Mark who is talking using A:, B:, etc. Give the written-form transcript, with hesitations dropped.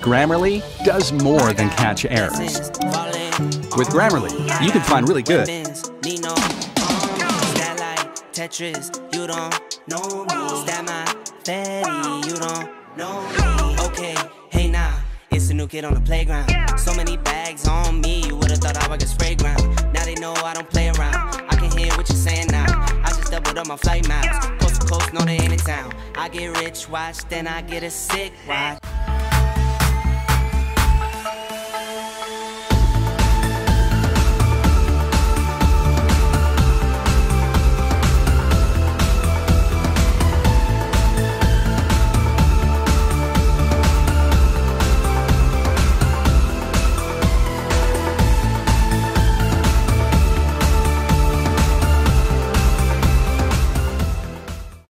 A: Grammarly does more than catch errors. With Grammarly, you can find really good.
B: Tetris, you don't know me. That my fatty, you don't know me. Okay, hey now, it's a new kid on the playground. So many bags on me, you would've thought I work at spray ground. Now they know I don't play around. I can hear what you're saying now. I just doubled up my flight miles. Coast to coast, know they ain't in town. I get rich, watch, then I get a sick watch.